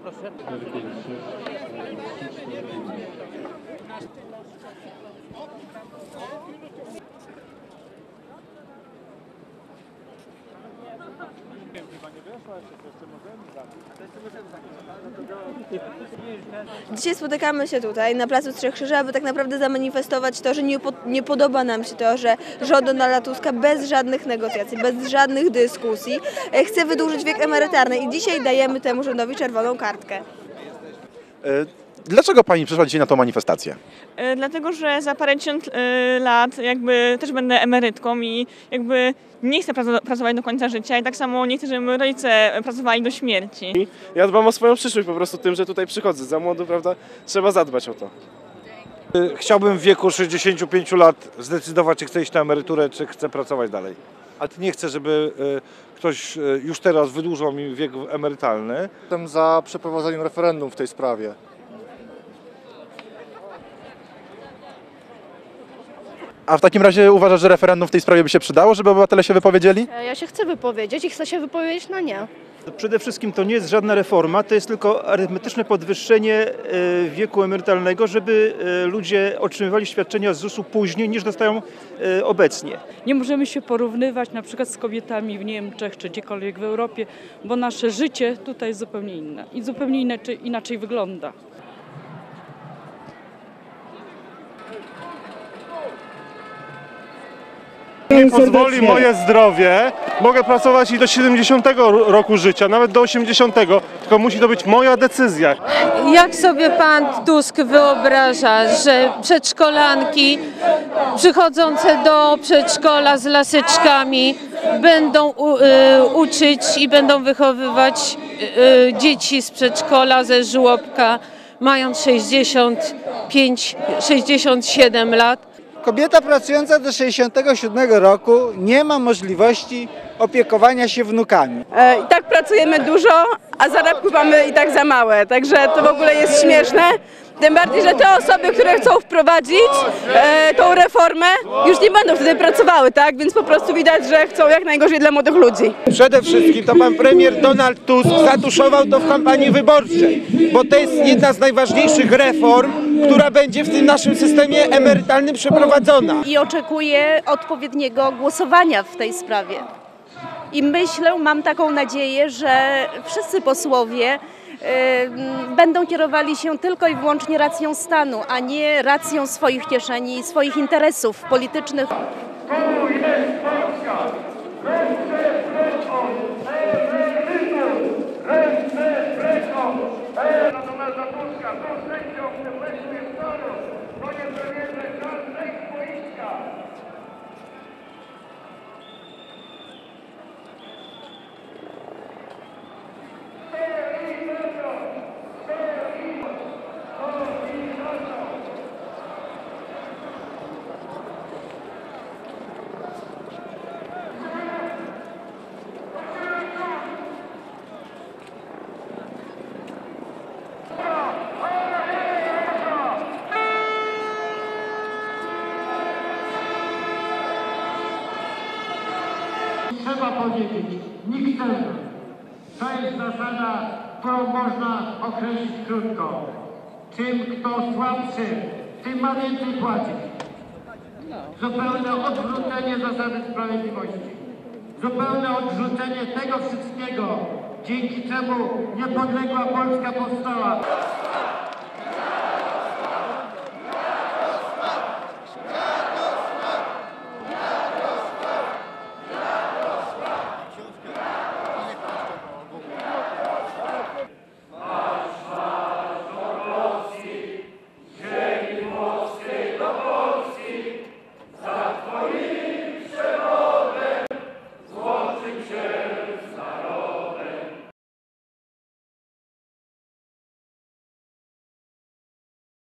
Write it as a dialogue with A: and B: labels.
A: Proszę.
B: Dzisiaj spotykamy się tutaj na Placu Trzech Krzyży, aby tak naprawdę zamanifestować to, że nie podoba nam się to, że rząd Donalda Tuska bez żadnych negocjacji, bez żadnych dyskusji chce wydłużyć wiek emerytalny i dzisiaj dajemy temu rządowi czerwoną kartkę.
C: Dlaczego pani przyszła dzisiaj na tą manifestację?
D: Dlatego, że za parędziesiąt lat jakby też będę emerytką i jakby nie chcę pracować do końca życia i tak samo nie chcę, żeby moi rodzice pracowali do śmierci.
E: Ja dbam o swoją przyszłość po prostu tym, że tutaj przychodzę. Za młodu, prawda, trzeba zadbać o to.
F: Chciałbym w wieku 65 lat zdecydować, czy chcę iść na emeryturę, czy chcę pracować dalej. Ale nie chcę, żeby ktoś już teraz wydłużał mi wiek emerytalny.
G: Jestem za przeprowadzeniem referendum w tej sprawie.
C: A w takim razie uważasz, że referendum w tej sprawie by się przydało, żeby obywatele się wypowiedzieli?
H: Ja się chcę wypowiedzieć i chcę się wypowiedzieć na nie.
I: Przede wszystkim to nie jest żadna reforma, to jest tylko arytmetyczne podwyższenie wieku emerytalnego, żeby ludzie otrzymywali świadczenia z ZUS-u później niż dostają obecnie.
J: Nie możemy się porównywać na przykład z kobietami w Niemczech czy gdziekolwiek w Europie, bo nasze życie tutaj jest zupełnie inne i zupełnie inaczej wygląda.
E: Nie pozwoli moje zdrowie, mogę pracować i do 70 roku życia, nawet do 80, tylko musi to być moja decyzja.
K: Jak sobie pan Tusk wyobraża, że przedszkolanki przychodzące do przedszkola z laseczkami będą uczyć i będą wychowywać dzieci z przedszkola, ze żłobka, mając 65-67 lat?
L: Kobieta pracująca do 67 roku nie ma możliwości opiekowania się wnukami.
M: I tak pracujemy dużo, a zarobki mamy i tak za małe, także to w ogóle jest śmieszne. Tym bardziej, że te osoby, które chcą wprowadzić tą reformę, już nie będą wtedy pracowały, tak? Więc po prostu widać, że chcą jak najgorzej dla młodych ludzi.
N: Przede wszystkim to pan premier Donald Tusk zatuszował to w kampanii wyborczej, bo to jest jedna z najważniejszych reform, która będzie w tym naszym systemie emerytalnym przeprowadzona.
H: I oczekuję odpowiedniego głosowania w tej sprawie. I myślę, mam taką nadzieję, że wszyscy posłowie będą kierowali się tylko i wyłącznie racją stanu, a nie racją swoich kieszeni i swoich interesów politycznych.
O: Trzeba powiedzieć, nikczemna. To jest zasada, którą można określić krótko. Czym kto słabszy, tym ma więcej płacić. Zupełne odrzucenie zasady sprawiedliwości. Zupełne odrzucenie tego wszystkiego, dzięki czemu niepodległa Polska powstała.